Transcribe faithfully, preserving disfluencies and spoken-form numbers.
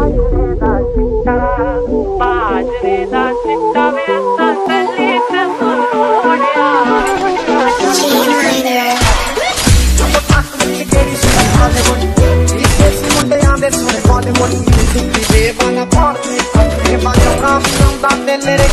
Bajre Da Sitta वे असां दलीत मोड़िया चुप तक मिल केड़ी सुन बॉलीवुड इस मुंडियां दे सुन बॉलीवुड म्यूजिक दी बेवाना पार्टी अपने बाजों काम करदा ते मेरे